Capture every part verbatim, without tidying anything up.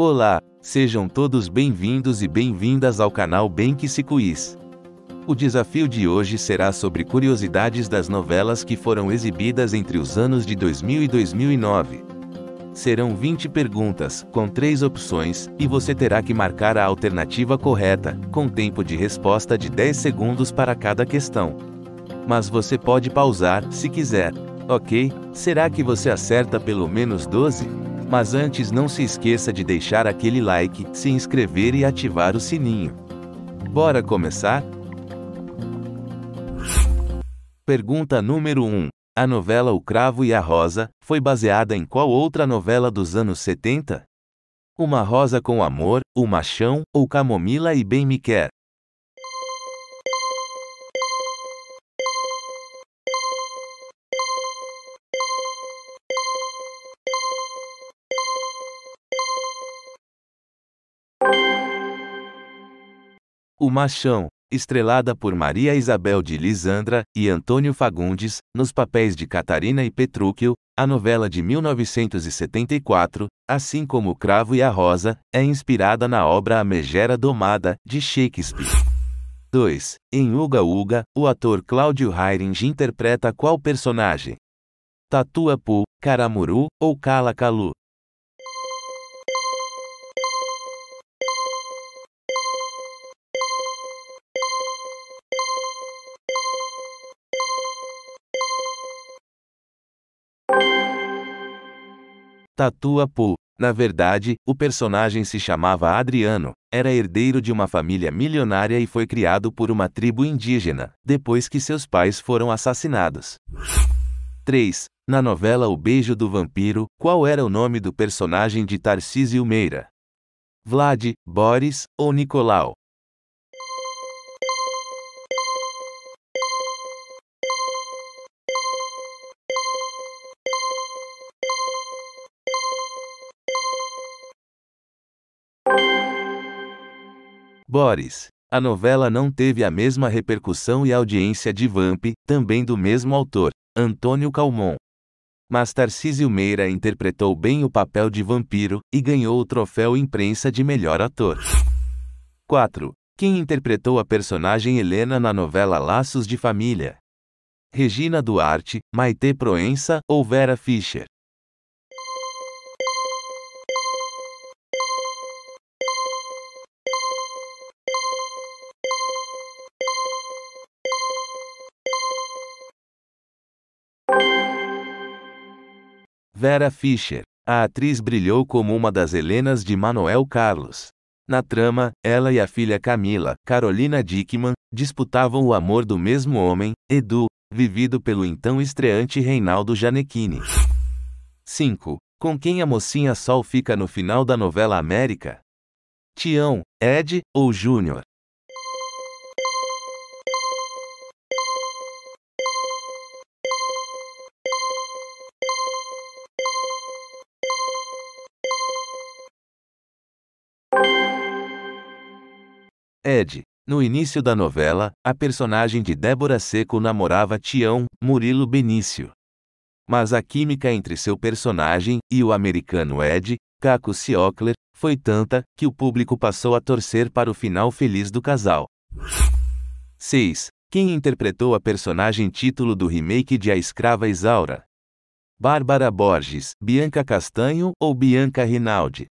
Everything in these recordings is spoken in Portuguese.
Olá, sejam todos bem-vindos e bem-vindas ao canal Benquice Quiz. O desafio de hoje será sobre curiosidades das novelas que foram exibidas entre os anos de dois mil e dois mil e nove. Serão vinte perguntas, com três opções, e você terá que marcar a alternativa correta, com tempo de resposta de dez segundos para cada questão. Mas você pode pausar, se quiser. Ok? Será que você acerta pelo menos doze? Mas antes não se esqueça de deixar aquele like, se inscrever e ativar o sininho. Bora começar? Pergunta número um. A novela O Cravo e a Rosa foi baseada em qual outra novela dos anos setenta? Uma Rosa com Amor, O Machão ou Camomila e Bem Me Quer? O Machão, estrelada por Maria Isabel de Lisandra e Antônio Fagundes, nos papéis de Catarina e Petrúquio, a novela de mil novecentos e setenta e quatro, assim como O Cravo e a Rosa, é inspirada na obra A Megera Domada, de Shakespeare. dois. Em Uga Uga, o ator Cláudio Hairinge interpreta qual personagem? Tatuapu, Caramuru ou Cala Calu? Tatuapu. Na verdade, o personagem se chamava Adriano, era herdeiro de uma família milionária e foi criado por uma tribo indígena, depois que seus pais foram assassinados. três. Na novela O Beijo do Vampiro, qual era o nome do personagem de Tarcísio Meira? Vlad, Boris ou Nicolau? Boris. A novela não teve a mesma repercussão e audiência de Vamp, também do mesmo autor, Antônio Calmon. Mas Tarcísio Meira interpretou bem o papel de vampiro, e ganhou o troféu imprensa de melhor ator. quatro. Quem interpretou a personagem Helena na novela Laços de Família? Regina Duarte, Maitê Proença ou Vera Fischer? Vera Fischer. A atriz brilhou como uma das Helenas de Manuel Carlos. Na trama, ela e a filha Camila, Carolina Dickmann, disputavam o amor do mesmo homem, Edu, vivido pelo então estreante Reinaldo Gianecchini. cinco. Com quem a mocinha Sol fica no final da novela América? Tião, Ed ou Júnior? Ed. No início da novela, a personagem de Débora Seco namorava Tião, Murilo Benício. Mas a química entre seu personagem e o americano Ed, Caco Ciocler, foi tanta, que o público passou a torcer para o final feliz do casal. seis. Quem interpretou a personagem título do remake de A Escrava Isaura? Bárbara Borges, Bianca Castanho ou Bianca Rinaldi?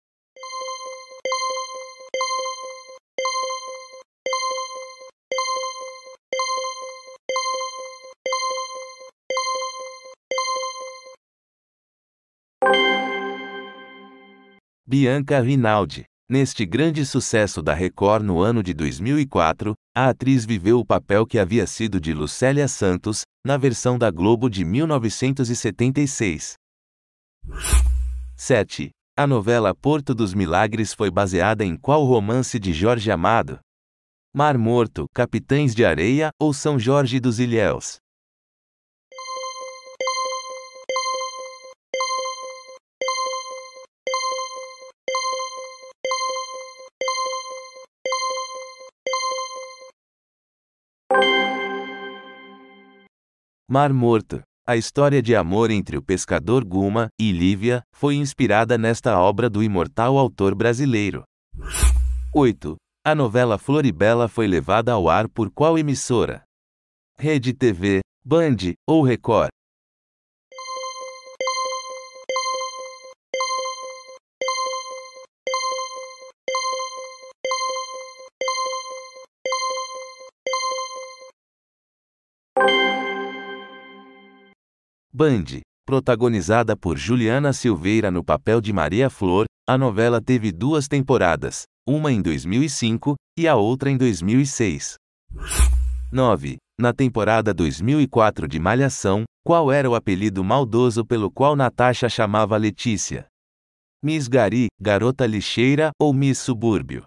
Bianca Rinaldi. Neste grande sucesso da Record no ano de dois mil e quatro, a atriz viveu o papel que havia sido de Lucélia Santos, na versão da Globo de mil novecentos e setenta e seis. sete. A novela Porto dos Milagres foi baseada em qual romance de Jorge Amado? Mar Morto, Capitães de Areia ou São Jorge dos Ilhéus? Mar Morto. A história de amor entre o pescador Guma e Lívia foi inspirada nesta obra do imortal autor brasileiro. oito. A novela Floribela foi levada ao ar por qual emissora? Rede T V, Band ou Record? Band. Protagonizada por Juliana Silveira no papel de Maria Flor, a novela teve duas temporadas, uma em dois mil e cinco e a outra em dois mil e seis. nove. Na temporada dois mil e quatro de Malhação, qual era o apelido maldoso pelo qual Natasha chamava Letícia? Miss Gari, Garota Lixeira ou Miss Subúrbio?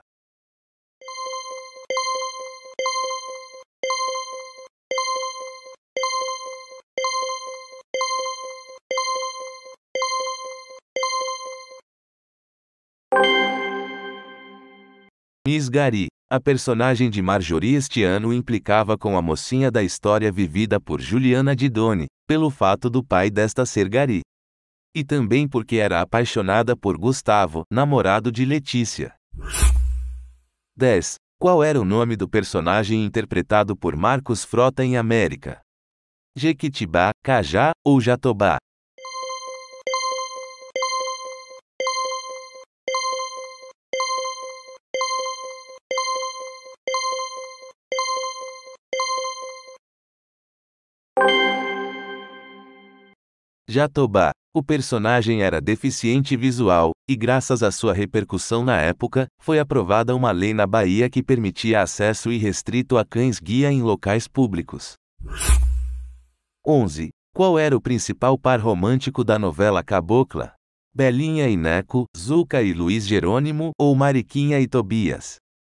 Miss Gari. A personagem de Marjorie este ano implicava com a mocinha da história vivida por Juliana Didone, pelo fato do pai desta ser Gari. E também porque era apaixonada por Gustavo, namorado de Letícia. dez. Qual era o nome do personagem interpretado por Marcos Frota em América? Jequitibá, Cajá ou Jatobá? Jatobá. O personagem era deficiente visual, e graças à sua repercussão na época, foi aprovada uma lei na Bahia que permitia acesso irrestrito a cães-guia em locais públicos. onze. Qual era o principal par romântico da novela Cabocla? Belinha e Neco, Zuca e Luiz Jerônimo ou Mariquinha e Tobias?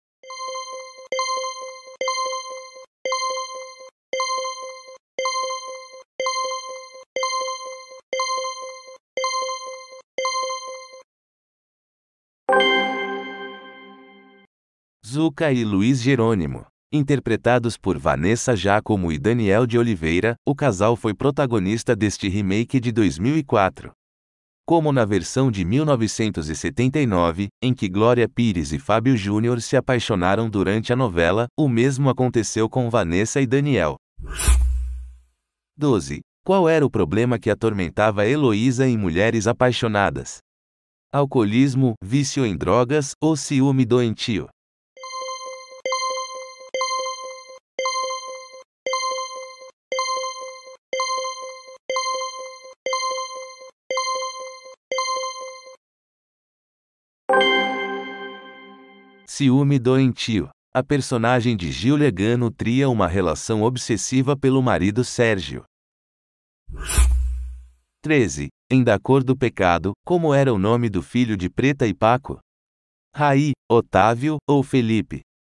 Zuca e Luiz Jerônimo. Interpretados por Vanessa Giacomo e Daniel de Oliveira, o casal foi protagonista deste remake de dois mil e quatro. Como na versão de mil novecentos e setenta e nove, em que Glória Pires e Fábio Júnior se apaixonaram durante a novela, o mesmo aconteceu com Vanessa e Daniel. doze. Qual era o problema que atormentava Heloísa em Mulheres Apaixonadas? Alcoolismo, vício em drogas ou ciúme doentio? Ciúme doentio. A personagem de Gil Legan nutria uma relação obsessiva pelo marido Sérgio. treze. Em Da Cor do Pecado, como era o nome do filho de Preta e Paco? Raí, Otávio ou Felipe?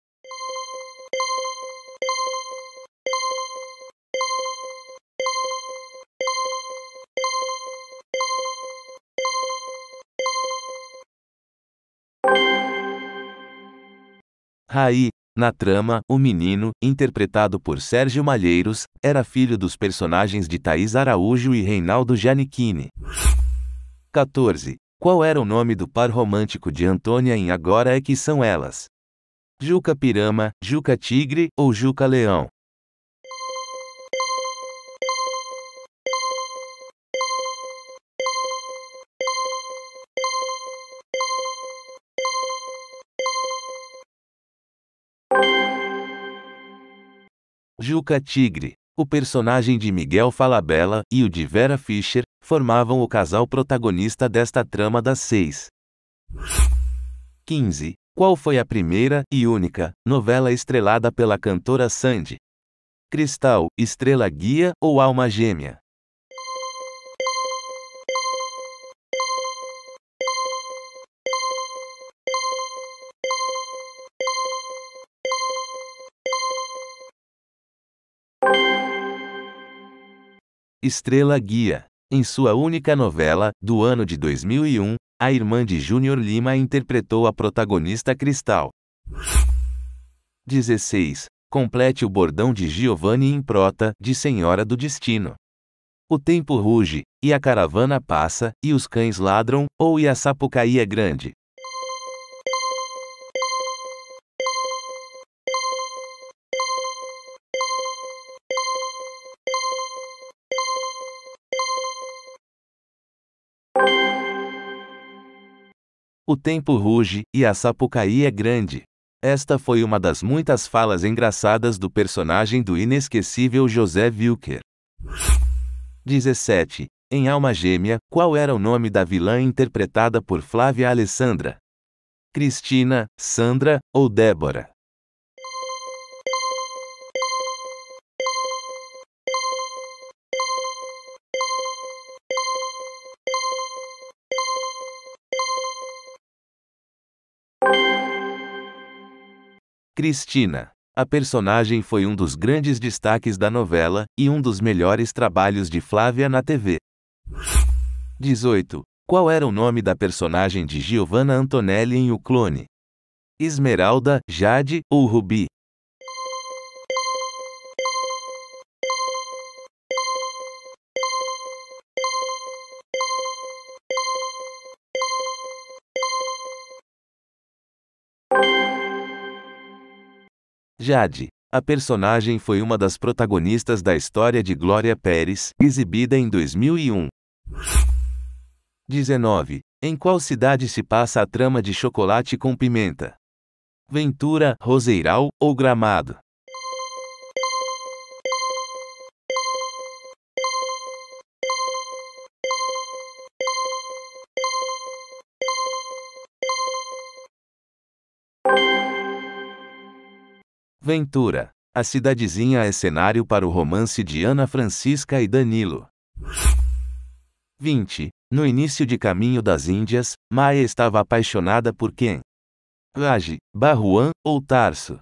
Raí. Na trama, o menino, interpretado por Sérgio Malheiros, era filho dos personagens de Thaís Araújo e Reinaldo Giannichini. quatorze. Qual era o nome do par romântico de Antônia em Agora é que São Elas? Juca Pirama, Juca Tigre ou Juca Leão? Juca Tigre. O personagem de Miguel Falabella e o de Vera Fischer formavam o casal protagonista desta trama das seis. quinze. Qual foi a primeira e única novela estrelada pela cantora Sandy? Cristal, Estrela Guia ou Alma Gêmea? Estrela Guia. Em sua única novela, do ano de dois mil e um, a irmã de Júnior Lima interpretou a protagonista Cristal. dezesseis. Complete o bordão de Giovanni Improta, de Senhora do Destino. O tempo ruge, e a caravana passa, e os cães ladram, ou e a Sapucaí é grande. O tempo ruge, e a Sapucaí é grande. Esta foi uma das muitas falas engraçadas do personagem do inesquecível José Wilker. dezessete. Em Alma Gêmea, qual era o nome da vilã interpretada por Flávia Alessandra? Cristina, Sandra ou Débora? Cristina. A personagem foi um dos grandes destaques da novela, e um dos melhores trabalhos de Flávia na T V. dezoito. Qual era o nome da personagem de Giovanna Antonelli em O Clone? Esmeralda, Jade ou Rubi? Jade. A personagem foi uma das protagonistas da história de Glória Pérez, exibida em dois mil e um. dezenove. Em qual cidade se passa a trama de Chocolate com Pimenta? Ventura, Roseiral ou Gramado? Ventura. A cidadezinha é cenário para o romance de Ana Francisca e Danilo. vinte. No início de Caminho das Índias, Maia estava apaixonada por quem? Raj, Barruan ou Tarso?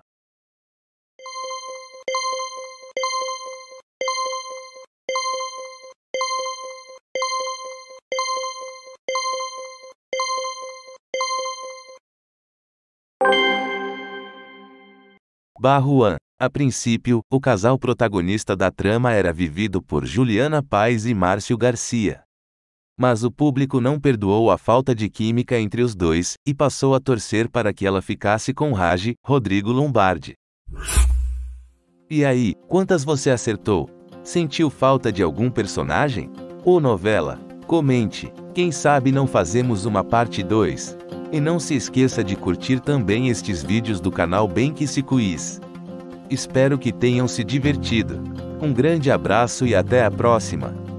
Barruan. A princípio, o casal protagonista da trama era vivido por Juliana Paz e Márcio Garcia. Mas o público não perdoou a falta de química entre os dois, e passou a torcer para que ela ficasse com Raj, Rodrigo Lombardi. E aí, quantas você acertou? Sentiu falta de algum personagem? Ou novela? Comente, quem sabe não fazemos uma parte dois. E não se esqueça de curtir também estes vídeos do canal Bem Que Se Quiz. Espero que tenham se divertido. Um grande abraço e até a próxima!